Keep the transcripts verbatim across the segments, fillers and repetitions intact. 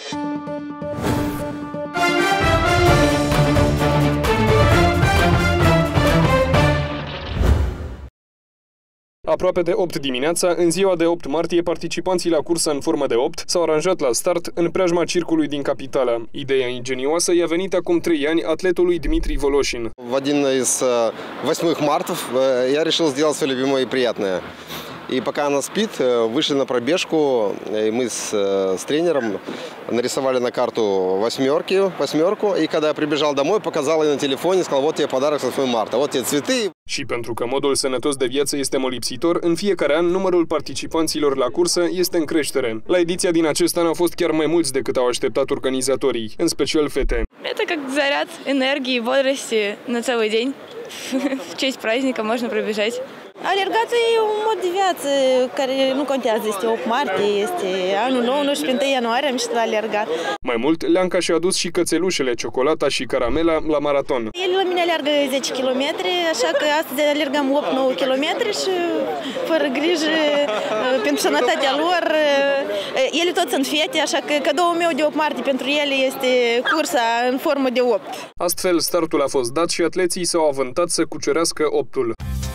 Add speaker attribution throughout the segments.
Speaker 1: Aproape de opt dimineața, în ziua de opt martie, participanții la cursă în formă de opt s-au aranjat la start în preajma circului din capitală. Ideea ingenioasă i-a venit acum trei ani atletului Dmitri Voloșin.
Speaker 2: В один из восьмых мартов я решил сделать свое любимое и приятное. И пока она спит, вышли на пробежку, и мы с, с тренером нарисовали на карту восьмерки, восьмерку, и когда я прибежал домой, показал ей на телефоне, сказал, вот тебе подарок с восьмого марта, вот тебе цветы.
Speaker 1: Și pentru că modul sănătos de viață este molipsitor, în fiecare an numărul participanților la cursă este în creștere. La ediția din acest an au fost chiar mai mulți decât au așteptat organizatorii, în special fete.
Speaker 3: Это как заряд энергии, бодрости на целый день. В честь праздника можно пробежать.
Speaker 4: Alergatul e un mod de viață care nu contează, este opt martie, este anul nou, nu știu, pe întâi ianuarie am ieșit la alergat.
Speaker 1: Mai mult, Leanca și-a adus și cățelușele, ciocolata și caramela la maraton.
Speaker 4: El la mine alergă zece kilometri, așa că astăzi alergăm opt nouă kilometri și fără grijă pentru sănătatea lor. Ele toți sunt fete, așa că cadoul meu de opt martie pentru ele este cursa în formă de opt.
Speaker 1: Astfel, startul a fost dat și atleții s-au avântat să cucerească optul.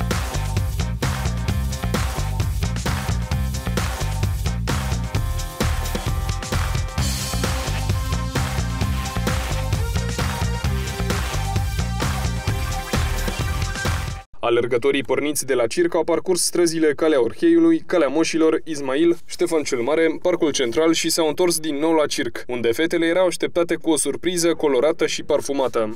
Speaker 1: Alergătorii porniți de la circ au parcurs străzile Calea Orheiului, Calea Moșilor, Ismail, Ștefan cel Mare, Parcul Central și s-au întors din nou la circ, unde fetele erau așteptate cu o surpriză colorată și parfumată.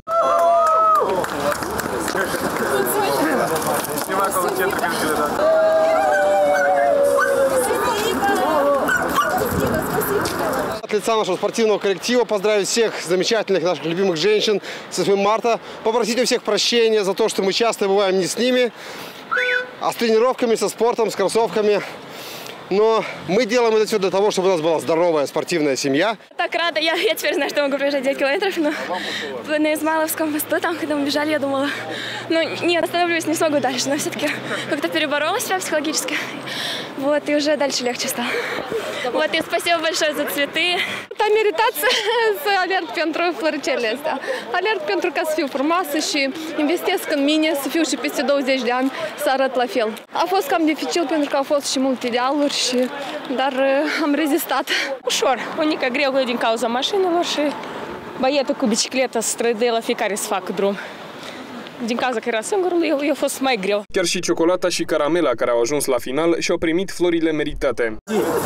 Speaker 2: От лица нашего спортивного коллектива поздравить всех замечательных наших любимых женщин с восьмым марта, попросить у всех прощения за то, что мы часто бываем не с ними, а с тренировками, со спортом, с кроссовками. Но мы делаем это все для того, чтобы у нас была здоровая спортивная семья.
Speaker 3: Так рада, я, я теперь знаю, что могу пробежать девять километров, но на Измайловском мосту, там, когда мы бежали, я думала, ну, нет, остановлюсь, не смогу дальше, но все-таки как-то переборола себя психологически, вот, и уже дальше легче stало. Вот, и спасибо большое за цветы.
Speaker 5: Am meritat să, să alerg pentru floricele astea. Alerg pentru ca să fiu frumoasă și investesc în mine, să fiu și peste douăzeci de ani, să arăt la fel. A fost cam dificil pentru că au fost și multe dealuri, și, dar am rezistat.
Speaker 6: Ușor, unică greu din cauza mașinilor și băietul cu bicicleta se străduie la fiecare să facă drum. Din cauza că era singurul, eu, eu a fost mai greu.
Speaker 1: Chiar și ciocolata și caramela care au ajuns la final și-au primit florile meritate.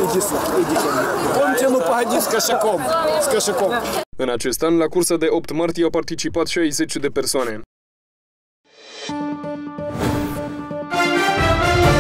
Speaker 1: În acest an, la cursa de opt martie au participat șaizeci de persoane.